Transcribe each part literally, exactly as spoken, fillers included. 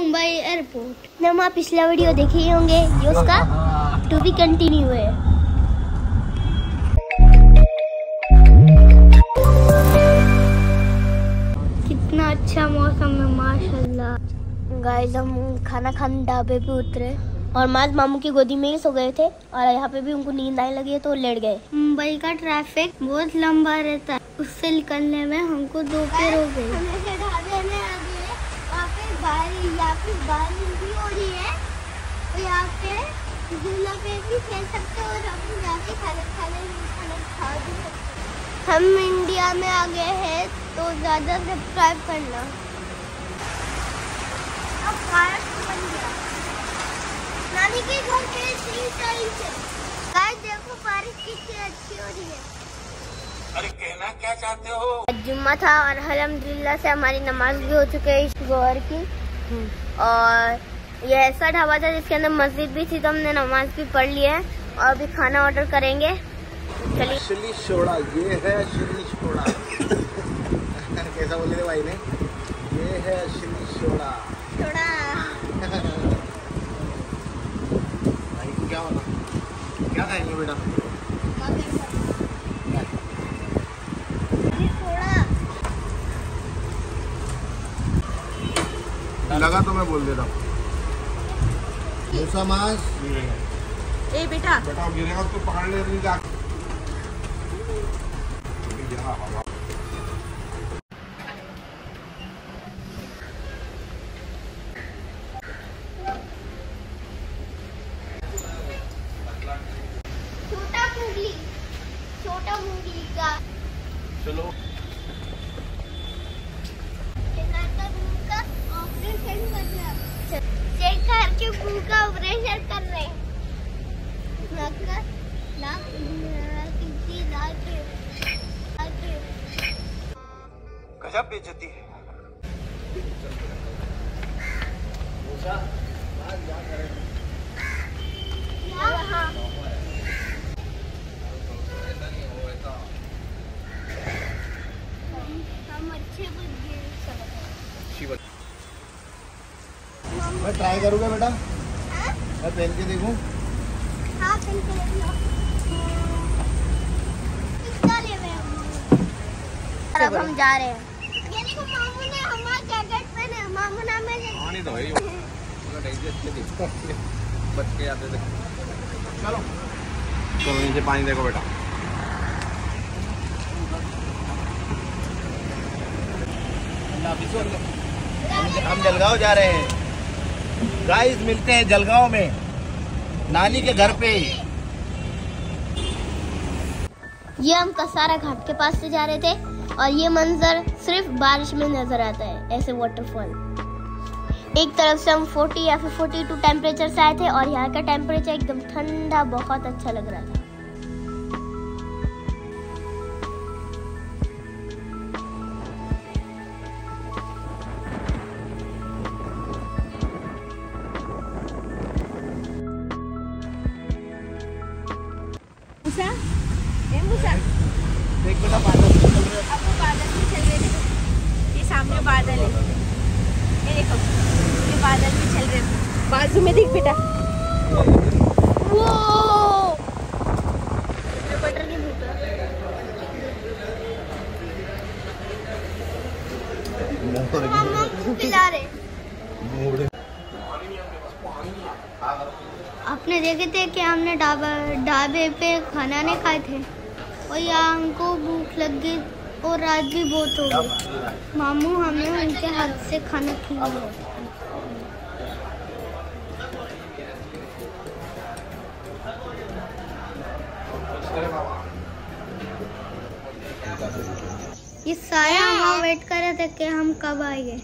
Mumbai airport. हम आप पिछला वीडियो देखे ही होंगे, ये उसका टू बी कंटिन्यू है। कितना अच्छा मौसम है माशाल्लाह। गाइस हम खाना खाने ढाबे पे उतरे और माज मामू की गोदी में ही सो गए थे और यहाँ पे भी उनको नींद आने लगी है तो लेट गए। मुंबई का ट्रैफिक बहुत लंबा रहता है, उससे निकलने में हमको दो पेर हो गए। ढाबे में आ गए, वहाँ पे बारिश यहाँ पे बारिश भी हो रही है और यहाँ पे झूला पे भी खेल सकते और हम यहाँ पे खाना खाने खाना खा भी सकते। हम इंडिया में आ गए हैं तो ज़्यादा सब्सक्राइब करना। अब भारत बन गया, नानी के घर पे तीन टाइम से। गाइस देखो बारिश कितनी अच्छी हो रही है। अरे कहना क्या चाहते हो? जुम्मा था और अल्हम्दुलिल्लाह से हमारी नमाज भी हो चुकी है जोहर की। और ये ऐसा ढाबा था जिसके अंदर मस्जिद भी थी तो हमने नमाज भी पढ़ ली है और अभी खाना ऑर्डर करेंगे। चलिए। चिली सोडा, ये है चिली सोडा। कैसा बोले थे भाई ने? ये है चिली सोडा। सोडा। भाई को क्या होना? क्या खाएंगे बेटा? लगा तो मैं बोल देता हूँ। मूसा मांस। ए बेटा बेटा गिरेगा तो पकड़ ले नहीं जा। छोटा मूंगली, छोटा मूंगली का। चलो। चेक करके मुंह का ऑपरेशन कर रहे हैं। गजब बेइज्जती है। हम अच्छे बन गए। मैं ट्राई करूँगा बेटा। हाँ? मैं पहन के देखूँ। हाँ पहन के देख लो। कितना ले रहे हैं? अब हम जा रहे हैं। ये देखो मामू ने हमारा जैकेट पहने, मामू ने हमें पानी तो है पूरा टाइम से अच्छे दिखता है, बच के आते थे। चलो चलो नीचे पानी देखो बेटा। हम जलगांव जा रहे हैं गाइस, मिलते हैं जलगांव में नानी के घर पे। ये हम कसारा घाट के पास से जा रहे थे और ये मंजर सिर्फ बारिश में नजर आता है, ऐसे वाटरफॉल। एक तरफ से हम चालीस या फिर बयालीस टेम्परेचर से आए थे और यहाँ का टेम्परेचर एकदम ठंडा, बहुत अच्छा लग रहा था। मूसा, ए मूसा, देख बेटा बादल चल रहे हैं। आपको बादल भी चल रहे हैं। ये सामने बादल है, ये देखो ये बादल भी चल रहे हैं। बाजू में देख बेटा। वो बटर की भूख खिला रहे। आपने देखे थे कि हमने ढाबा ढाबे पे खाना नहीं खाए थे और यहाँ हमको भूख लग गई और रात भी बहुत हो गई। मामू हमें उनके हाथ से खाना खिलाया। ये सारे हम वेट कर रहे थे कि हम कब आएंगे।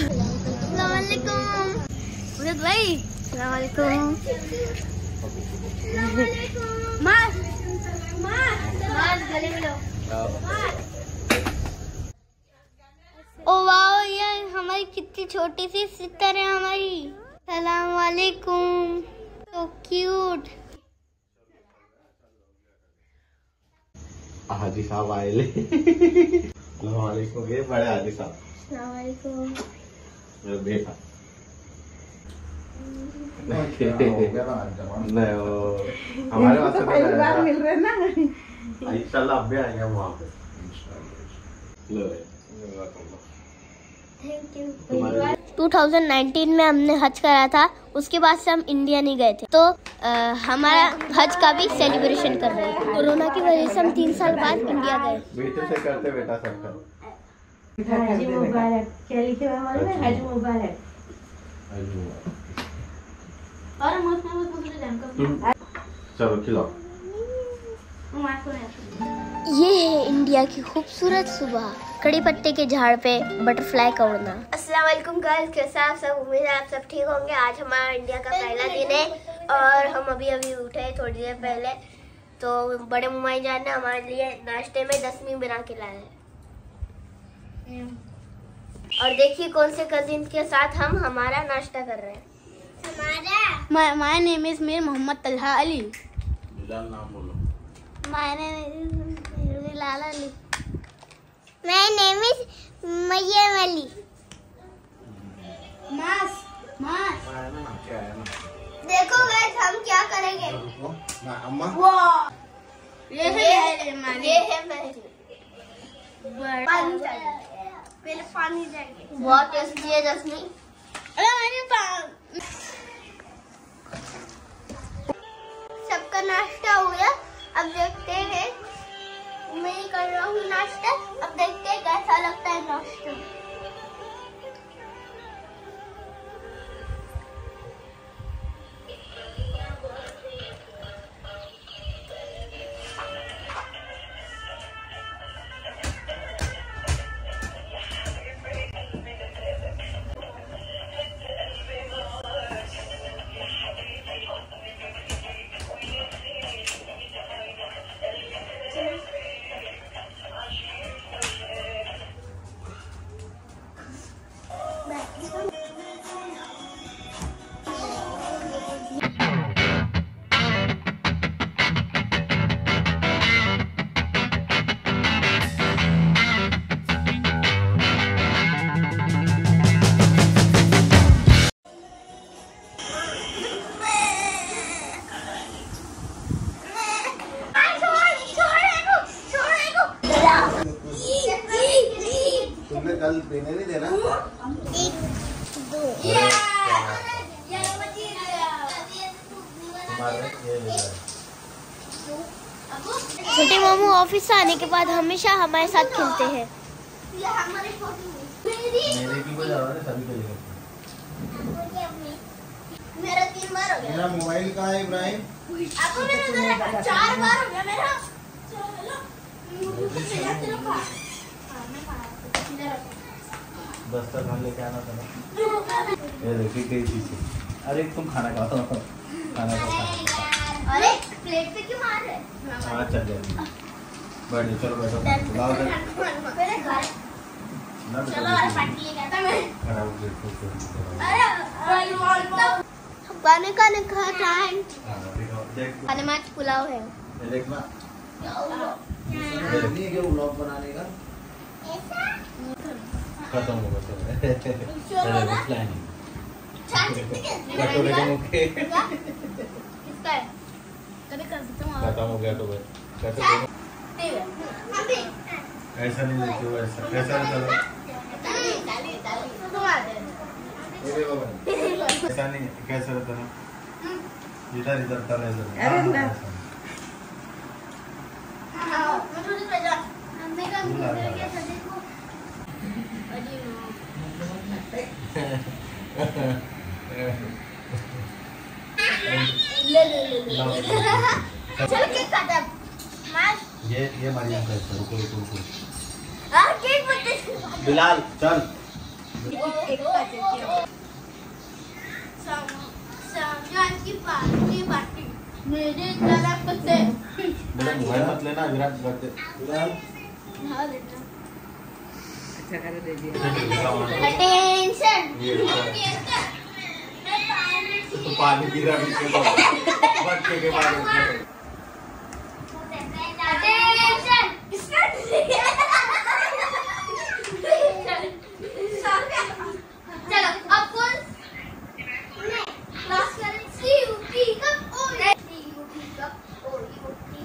भाई अस्सलाम वालेकुम। छोटी सी सिस्टर है हमारी। सलाम वालेकुम। तो क्यूट। हाजी साहब आए ले। सलाम वालेकुम। ये बड़े हाजी साहब। सलाम वालेकुम। मेरा बेटा नहीं वो हमारे वास्ते तो मिल रहे ना। इंशाल्लाह अब भी आएंगे हम वहाँ पे। Thank you. दो हज़ार उन्नीस में हमने हज करा था, उसके बाद से हम इंडिया नहीं गए थे, तो आ, हमारा हज का भी सेलिब्रेशन कर रहे हैं। कोरोना की वजह से हम तीन साल बाद इंडिया गए। बेटे से करते बेटा सबका हज मुबारक। क्या लिखे हुआ है? हज मुबारक। और मत मत मुझे जानकर चलो खिलाओ। ये है इंडिया की खूबसूरत सुबह, कड़ी पत्ते के झाड़ पे बटरफ्लाई का उड़ना। अस्सलाम वालेकुम गाइस, कैसे आप सब? उम्मीद है आप सब ठीक होंगे। आज हमारा इंडिया का पहला दिन है और हम अभी अभी उठे थोड़ी देर पहले, तो बड़े मुमाई जान ने हमारे लिए नाश्ते में दसवीं बना के लाया है। और देखिए कौन से कजिन के साथ हम हमारा नाश्ता कर रहे हैं। हमारा my name is Mir Mohammad Talha Ali. नाम बोलो। My name is Bilal Ali. My name is Mariam Ali. मास मास क्या है ना? देखो गाइस हम क्या करेंगे। अम्मा ये है ये है महल। पानी चाहिए, पहले पानी चाहिए। बहुत टेस्टी है जसमी। सबका नाश्ता हो गया, अब देखते हैं। मैं कर रहा हूँ नाश्ता, अब देखते हैं कैसा लगता है नाश्ता। तुमने कल देने नहीं देना। छोटे मामू ऑफिस से आने के बाद हमेशा हमारे साथ खेलते हैं। मेरे की कोई जरूरत है, सभी खेलेंगे। मेरा तीन बार हो गया। मेरा मोबाइल कहाँ है इब्राहिम? आपको मेरा चार बार हो गया मेरा। दस तक हम लेके आना था ना। ये देखिए कई चीज़। अरे तुम खाना खाओ, खाना खाओ। अरे प्लेट पे क्यों मार रहे? हाँ चल जाएगी। बैठो चलो बैठो। लाओ मेरे घर ना चलो। अरे पार्टी लेके आता मैं। खराब देखो। अरे पानी का नहीं खा टाइम। देख खाने में आज पुलाव है। ये देखना। नहीं है क्या व्लॉग बनाने का? खत्म होगा सब। चलो प्लानिंग। कटोरे के मुक्के। किसका है? कभी कर सकते हो। खत्म हो गया तो बस। कैसे ऐसा नहीं देखते हो, ऐसा कैसा रहता है? ऐसा नहीं कैसा रहता है? इधर इधर तले इधर। ले ले ले ले। चलो केक काटा। ये ये मारिया का है। रुको रुको रुको। हां केक मत। बिलाल चल। एक काटे। सम समझान की पार्टी पार्टी मेरे तरफ से। मेरा मोबाइल मत लेना, विराट करते। बिलाल हां लेना। अटेंशन। तो पानी पी रहा है बच्चे के बाद चलो अब फुल क्लास करें। C U P cup O C U P cup O U P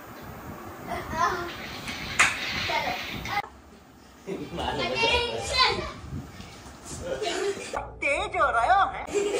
चलो अटेंशन। तेज हो रहा है।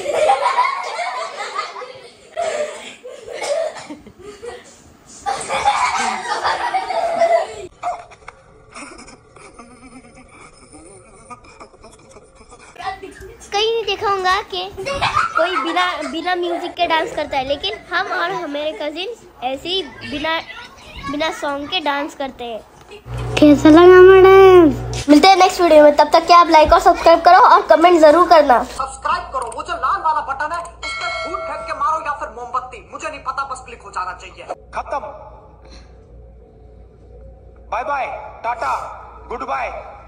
कहीं नहीं देखा होगा कि कोई बिना बिना म्यूजिक के डांस करता है, लेकिन हम और हमारे कजिन्स ऐसे ही बिना बिना सॉन्ग के डांस करते हैं। कैसा लगा मैडम? मिलते हैं नेक्स्ट वीडियो में, तब तक के आप लाइक और सब्सक्राइब करो और कमेंट जरूर करना। सब्सक्राइब करो, वो जो लाल वाला बटन है उस पर फूट फेंक के मारो या फिर मोमबत्ती, मुझे नहीं पता, बस क्लिक हो जाना चाहिए। खत्म। Bye bye, tata, good bye.